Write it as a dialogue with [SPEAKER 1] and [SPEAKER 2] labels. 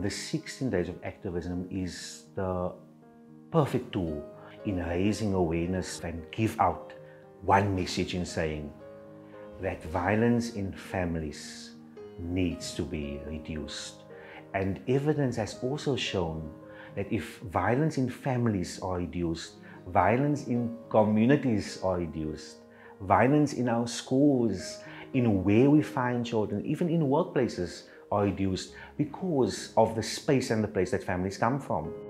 [SPEAKER 1] And the 16 days of activism is the perfect tool in raising awareness and give out one message in saying that violence in families needs to be reduced. And evidence has also shown that if violence in families are reduced, violence in communities are reduced, violence in our schools, in where we find children, even in workplaces, are reduced because of the space and the place that families come from.